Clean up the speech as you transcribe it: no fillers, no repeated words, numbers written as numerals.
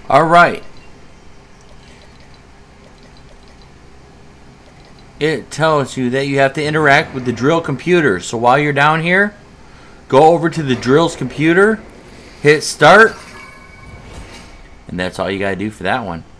Alright. It tells you that you have to interact with the drill computer. So while you're down here, go over to the drill's computer, hit start, and that's all you gotta do for that one.